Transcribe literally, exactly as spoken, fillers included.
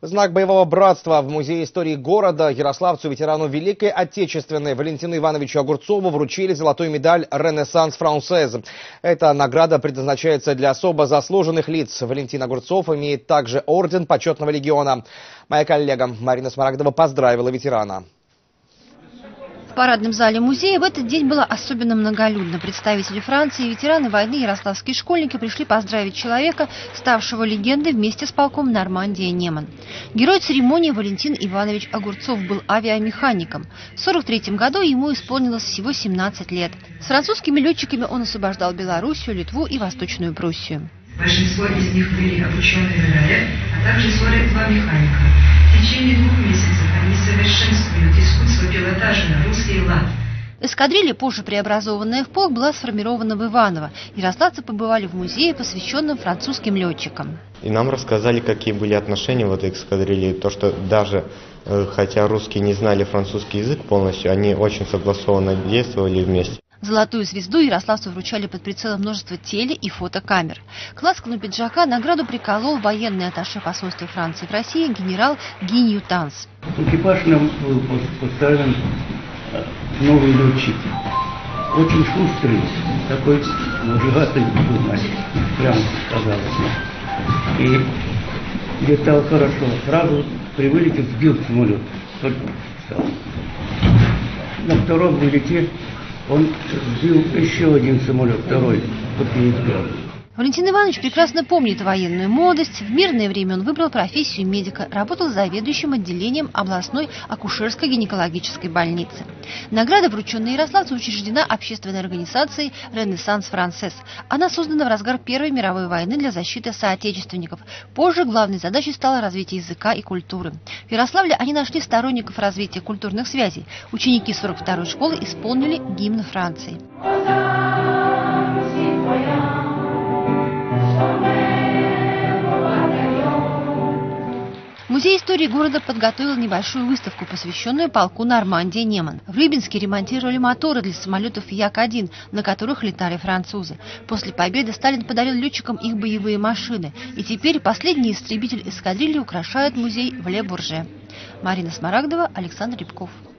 В знак боевого братства в Музее истории города ярославцу, ветерану Великой Отечественной Валентину Ивановичу Огурцову вручили золотую медаль «Ренессанс Франсез». Эта награда предназначается для особо заслуженных лиц. Валентин Огурцов имеет также орден Почетного легиона. Моя коллега Марина Смарагдова поздравила ветерана. В парадном зале музея в этот день было особенно многолюдно. Представители Франции и ветераны войны, ярославские школьники, пришли поздравить человека, ставшего легендой вместе с полком «Нормандия-Неман». Герой церемонии Валентин Иванович Огурцов был авиамехаником. В сорок третьем году ему исполнилось всего семнадцать лет. С французскими летчиками он освобождал Белоруссию, Литву и Восточную Пруссию. Большинство из них были обученные на рэп, а также сорок два механика. В течение двух месяцев они совершенствуют искусство пилотажа на русский лад. Эскадрилья, позже преобразованная в полк, была сформирована в Иваново. Ярославцы побывали в музее, посвященном французским летчикам. И нам рассказали, какие были отношения в этой эскадрилье. То, что даже, хотя русские не знали французский язык полностью, они очень согласованно действовали вместе. Золотую звезду ярославцу вручали под прицелом множества теле- и фотокамер. К лацкану пиджака награду приколол военный атташе посольства Франции в России генерал Ги Ньютанс. Экипаж нам был поставлен новый летчик. Очень шустрый, такой мужигатый был мальчик, прямо сказалось. И летал хорошо. Сразу при вылете сбил самолет. Только встал. На втором вылете он сбил еще один самолет, второй, под Ленинградом. Валентин Иванович прекрасно помнит военную молодость. В мирное время он выбрал профессию медика, работал заведующим отделением областной акушерской гинекологической больницы. Награда, врученная ярославцу, учреждена общественной организацией «Ренессанс Франсез». Она создана в разгар Первой мировой войны для защиты соотечественников. Позже главной задачей стало развитие языка и культуры. В Ярославле они нашли сторонников развития культурных связей. Ученики сорок второй школы исполнили гимн Франции. Музей истории города подготовил небольшую выставку, посвященную полку «Нормандия-Неман». В Рыбинске ремонтировали моторы для самолетов Як один, на которых летали французы. После победы Сталин подарил летчикам их боевые машины. И теперь последний истребитель эскадрильи украшает музей в Ле-Бурже. Марина Смарагдова, Александр Рябков.